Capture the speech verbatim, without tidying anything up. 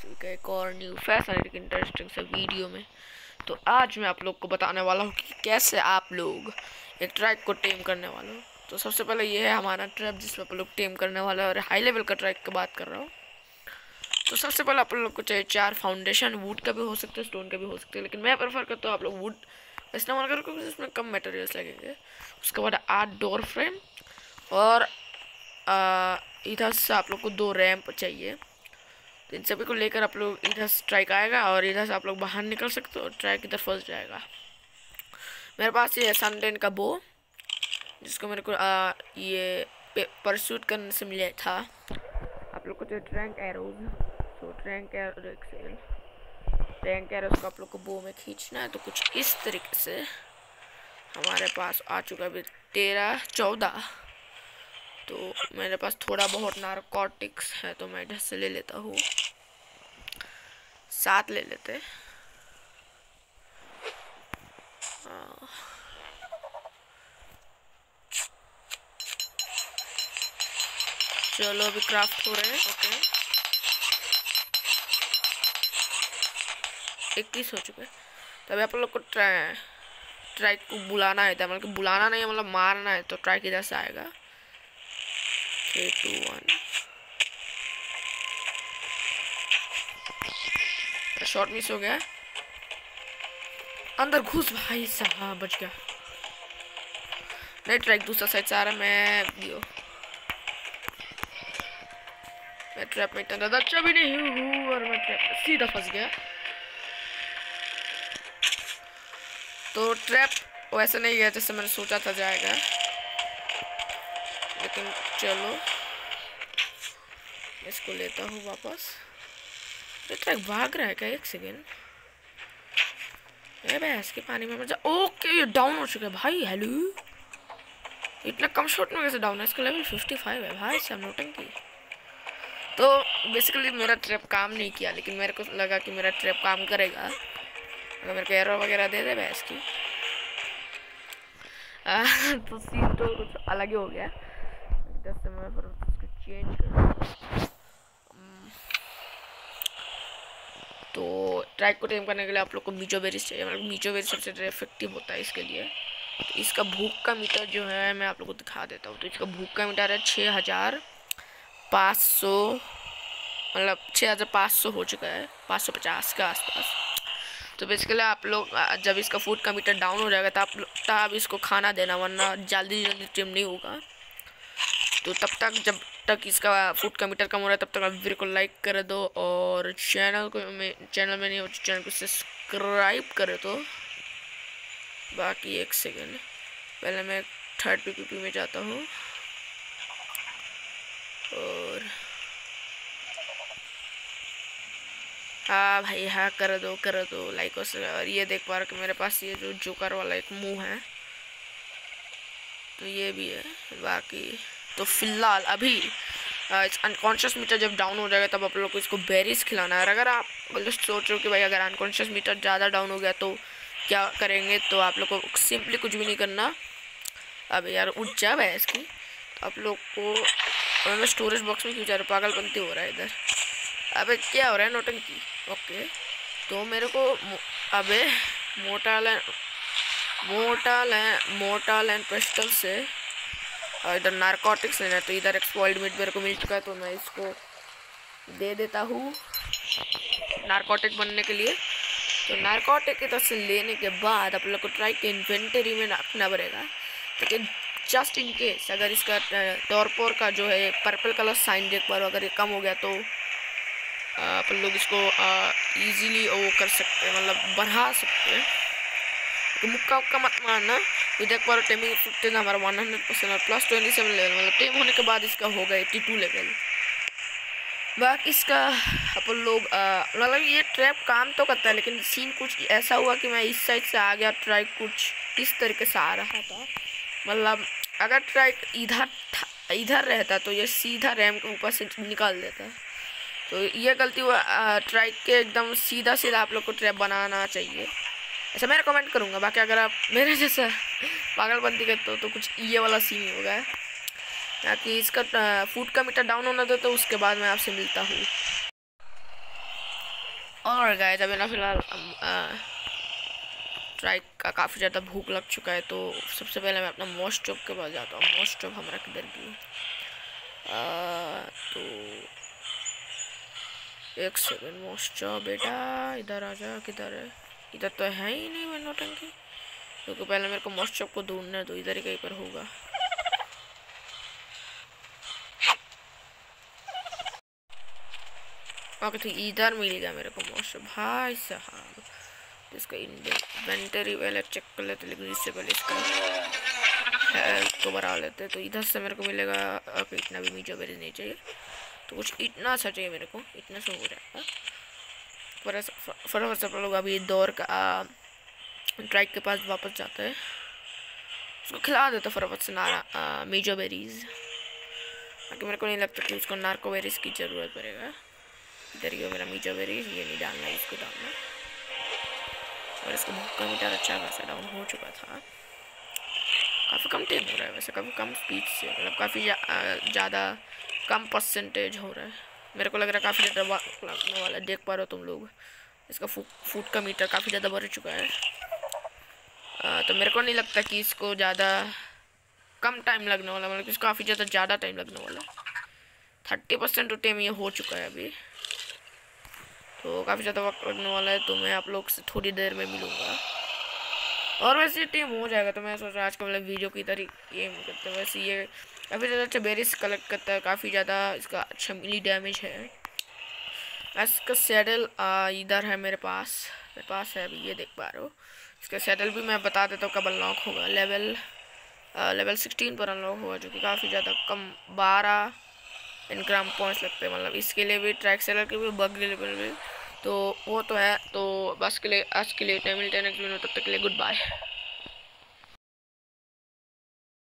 चुका है एक और न्यू फैसिनेटिंग इंटरेस्टिंग से वीडियो में। तो आज मैं आप लोग को बताने वाला हूँ कि कैसे आप लोग एक ट्रैक को टेम करने वाले हो। तो सबसे पहले ये है हमारा ट्रैप जिसमें आप लोग टेम करने वाला है, और हाई लेवल का ट्रैक की बात कर रहा हूँ। तो सबसे पहले आप लोग को चाहिए चार फाउंडेशन। वुड का भी हो सकता है, स्टोन का भी हो सकता है, लेकिन मैं प्रेफर करता हूँ आप लोग वुड इस्तेमाल करो क्योंकि इसमें कम मटेरियल्स लगेंगे। उसके बाद आठ डोर फ्रेम, और इधर से आप लोग को दो रैंप चाहिए। तो इन सभी को लेकर आप लोग इधर से ट्रैक आएगा और इधर से आप लोग बाहर निकल सकते हो, ट्रैक इधर फंस जाएगा। मेरे पास ये सनडेन का बो जिसको मेरे को आ, ये परसूट करने से मिला था। आप लोग को तो ट्रैंक एरोज, तो ट्रैंक एरो एक सेकेंड ट्रैंक एरोज को आप लोग को बो में खींचना है। तो कुछ इस तरीके से हमारे पास आ चुका है अभी तेरह चौदह। तो मेरे पास थोड़ा बहुत नारकोटिक्स है तो मैं इधर से ले लेता हूँ, सात ले लेते। चलो अभी क्राफ्ट हो रहे हैं। ओके, इक्कीस हो चुके। तो अभी आप लोग को ट्राई ट्राइक को बुलाना है, मतलब बुलाना नहीं है, मतलब मारना है। तो ट्राइक इधर से आएगा। Three two one, shot miss हो गया। अंदर घुस भाई साहब, बच गया। नहीं, ट्रैक दूसरा साइड से आ रहा है। मैं दियो मैं ट्रैप में इतना अच्छा भी नहीं हूँ और मैं ट्रैप सीधा फंस गया। तो ट्रैप वैसे नहीं गया जैसे मैंने सोचा था जाएगा, लेकिन चलो इसको लेता हूँ वापस। ये ट्रैक भाग रहा है क्या? एक सेकेंड, ए भैंस के पानी में मजा। ओके, ये डाउन हो चुका है भाई। हेलो, इतना कम शॉट में कैसे डाउन है? इसका लेवल फिफ्टी फाइव है भाई साहब, नोटंकी। तो बेसिकली मेरा ट्रैप काम नहीं किया, लेकिन मेरे को लगा कि मेरा ट्रैप काम करेगा अगर मेरे को एरो वगैरह दे दे भैंस की। आ, तो सीन तो कुछ अलग ही हो गया। दस से मैं फिर उसको चेंज कर। तो ट्रैक को टेम करने के लिए आप लोग को मीचो बेरीज चाहिए, मतलब मीचो बेरीज सबसे इफेक्टिव होता है इसके लिए। तो इसका भूख का मीटर जो है मैं आप लोग को दिखा देता हूँ। तो इसका भूख का मीटर है छः हज़ार पाँच सौ, मतलब छः हज़ार पाँच सौ हो चुका है, पाँच सौ पचास के आसपास। तो बेसिकली आप लोग जब इसका फूड का मीटर डाउन हो जाएगा तब तब इसको खाना देना, वरना जल्दी जल्दी टेम नहीं होगा। तो तब तक जब तक इसका फूड का मीटर कम हो रहा है तब तक आप वीडियो को लाइक कर दो, और चैनल को में चैनल में नहीं हो तो चैनल को सब्सक्राइब कर दो। बाकी एक सेकेंड, पहले मैं थर्ड पीपीपी में जाता हूँ और हाँ भाई हाँ कर दो कर दो लाइक और। और ये देख पा रहे कि मेरे पास ये जो जोकर वाला एक मुंह है, तो ये भी है। बाकी तो फिलहाल अभी अनकॉन्शियस मीटर जब डाउन हो जाएगा तब आप लोग को इसको बेरीज खिलाना है। और अगर आप मतलब सोच रहे हो कि भाई अगर अनकॉन्शियस मीटर ज़्यादा डाउन हो गया तो क्या करेंगे, तो आप लोग को सिंपली कुछ भी नहीं करना। अब यार उठ जा भैंस की। तो आप लोग को मैं स्टोरेज बॉक्स में क्यों जा रहा हूँ, पागलपंती हो रहा है इधर। अबे क्या हो रहा है नोटंकी। ओके, तो मेरे को अबे मोटा लैंड मोटा लैंड मोटा लैंड पिस्टल से और इधर नारकोटिक्स लेना है। तो इधर एक्सप्लॉइड मीट मेरे को मिल चुका है, तो मैं इसको दे देता हूँ नारकोटिक बनने के लिए। तो नारकोटिक इधर से लेने के बाद आप लोग को ट्राई के इन्वेंटरी में रखना पड़ेगा, लेकिन जस्ट इन केस अगर इसका टॉर्पोर का जो है पर्पल कलर साइन देख पा रहे हो, अगर ये कम हो गया तो आप लोग इसको इजीली वो कर सकते हैं, मतलब बढ़ा सकते हैं। तो मुक्का उक्का मत मारना। ये देख पा रहे टेमिंग फिफ्टीन हमारा वन हंड्रेड परसेंट और प्लस ट्वेंटी सेवन लेवल, मतलब टेम होने के बाद इसका होगा एट्टी टू लेवल। बाकी इसका अपन लोग मतलब ये ट्रैप काम तो करता है, लेकिन सीन कुछ ऐसा हुआ कि मैं इस साइड से आ गया, ट्राइक कुछ इस तरीके से आ रहा था। मतलब अगर ट्राइक इधर इधर रहता तो ये सीधा रैम के ऊपर से निकाल देता। तो ये गलती हुआ, ट्राइक के एकदम सीधा सीधा आप लोग को ट्रैप बनाना चाहिए, ऐसा मैं कमेंट करूँगा। बाकी अगर आप मेरे जैसा पागलबंदी करते हो तो कुछ ये वाला सीन ही होगा, ताकि इसका फूड का मीटर डाउन होना दो। तो उसके बाद मैं आपसे मिलता हूँ। और गाइस अभी ना फिलहाल ट्राइक का काफ़ी ज़्यादा भूख लग चुका है, तो सबसे पहले मैं अपना मोस्ट चौक के पास जाता हूँ। मोस्ट चौक हमारा किधर की तो एक सेकेंड। मोस्ट चौक बेटा इधर आ जा। किधर है? इधर तो है ही नहीं मैं नौटंकी, क्योंकि पहले मेरे को मोस्ट चौक को ढूंढना है, तो इधर ही कहीं पर होगा। ओके तो इधर मिल गया मेरे को मोस्ट चौक। भाई साहब इसका इन्वेंटरी पहले चेक कर लेते, लेकिन इससे पहले इसका हेल्थ को बढ़ा लेते। तो इधर से मेरे को मिलेगा। ओके इतना भी मीजो बेरीज नहीं चाहिए, तो कुछ इतना सा चाहिए मेरे को। इतना सा हो जाएगा। फटाफट से आप लोग अभी दौर का ट्राइक के पास वापस जाते हैं, उसको खिला देते फटाफट से नारा मीजो बेरीज, बाकी मेरे को नहीं लगता कि उसको नार्को बेरीज की ज़रूरत पड़ेगा। इधर ही मेरा मीजो बेरीज, ये नहीं डालना, इसको डालना। और इसका भूख का मीटर अच्छा खासा डाउन हो चुका था। काफ़ी कम टाइम हो रहा है वैसे, काफ़ी कम स्पीड से, मतलब काफ़ी ज़्यादा कम परसेंटेज हो रहा है। मेरे को लग रहा है काफ़ी ज़्यादा लगने वाला है। देख पा रहे हो तुम लोग, इसका फूड फूड का मीटर काफ़ी ज़्यादा बढ़ चुका है। आ, तो मेरे को नहीं लगता कि इसको ज़्यादा कम टाइम लगने वाला, मतलब इसको काफ़ी ज़्यादा ज़्यादा टाइम लगने वाला है। थर्टी परसेंट टाइम ये हो चुका है अभी, तो काफ़ी ज़्यादा वक्त लगने वाला है। तो मैं आप लोग से थोड़ी देर में मिलूँगा। और वैसे टाइम हो जाएगा, तो मैं सोच रहा आज का मतलब वीडियो की तरह ये करते हैं। वैसे ये काफ़ी ज़्यादा अच्छा बेरीज कलेक्ट करता है, काफ़ी ज़्यादा इसका अच्छा मिली डैमेज है। इसका सैडल इधर है मेरे पास, मेरे पास है अभी, ये देख पा रहे हो। इसका सैडल भी मैं बता देता हूँ कब अनलॉक होगा। लेवल लेवल सिक्सटीन पर अनलॉक होगा, जो कि काफ़ी ज़्यादा कम बारह इनग्राम पॉइंट्स लगते हैं। मतलब इसके लिए भी, ट्रैक सेलर के भी, बग लेवल भी, तो वो तो है। तो बस के लिए आज के लिए टाइम मिलते हैं नेक्स्ट वीडियो में, तब तक के लिए गुड बाय।